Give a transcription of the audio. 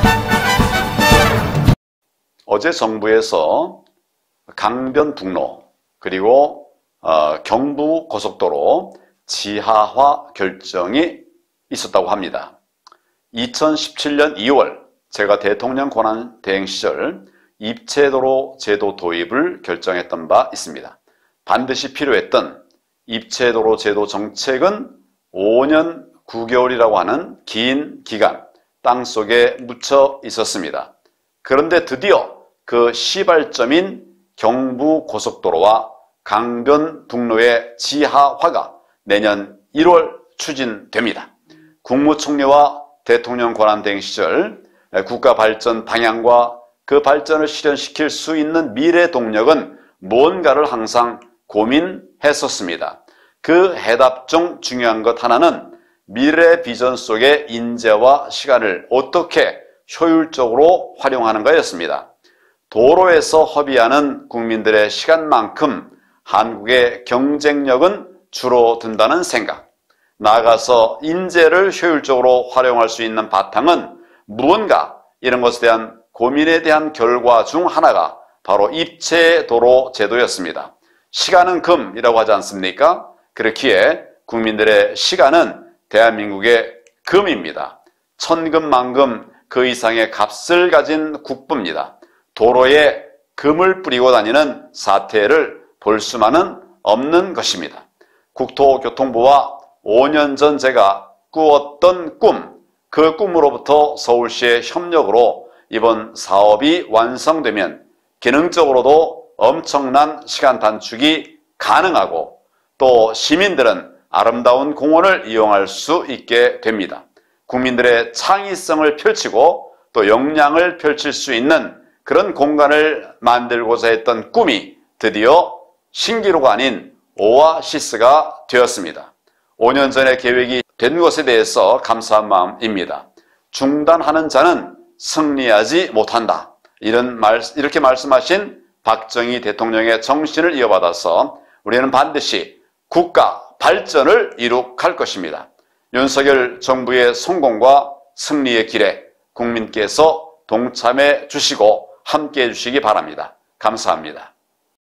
어제 정부에서 강변북로 그리고 경부고속도로 지하화 결정이 있었다고 합니다. 2017년 2월 제가 대통령 권한 대행 시절 입체도로 제도 도입을 결정했던 바 있습니다. 반드시 필요했던 입체도로 제도 정책은 5년 9개월이라고 하는 긴 기간 땅속에 묻혀 있었습니다. 그런데 드디어 그 시발점인 경부고속도로와 강변북로의 지하화가 내년 1월 추진됩니다. 국무총리와 대통령 권한대행 시절 국가 발전 방향과 그 발전을 실현시킬 수 있는 미래 동력은 뭔가를 항상 고민했었습니다. 그 해답 중 중요한 것 하나는 미래 비전 속의 인재와 시간을 어떻게 효율적으로 활용하는가였습니다. 도로에서 허비하는 국민들의 시간만큼 한국의 경쟁력은 줄어든다는 생각, 나아가서 인재를 효율적으로 활용할 수 있는 바탕은 무언가, 이런 것에 대한 고민에 대한 결과 중 하나가 바로 입체도로 제도였습니다. 시간은 금이라고 하지 않습니까? 그렇기에 국민들의 시간은 대한민국의 금입니다. 천금 만금 그 이상의 값을 가진 국부입니다. 도로에 금을 뿌리고 다니는 사태를 볼 수만은 없는 것입니다. 국토교통부와 5년 전 제가 꾸었던 꿈, 그 꿈으로부터 서울시의 협력으로 이번 사업이 완성되면 기능적으로도 엄청난 시간 단축이 가능하고 또 시민들은 아름다운 공원을 이용할 수 있게 됩니다. 국민들의 창의성을 펼치고 또 역량을 펼칠 수 있는 그런 공간을 만들고자 했던 꿈이 드디어 신기루가 아닌 오아시스가 되었습니다. 5년 전에 계획이 된 것에 대해서 감사한 마음입니다. 중단하는 자는 승리하지 못한다. 이렇게 말씀하신 박정희 대통령의 정신을 이어받아서 우리는 반드시 국가 발전을 이룩할 것입니다. 윤석열 정부의 성공과 승리의 길에 국민께서 동참해 주시고 함께해 주시기 바랍니다. 감사합니다.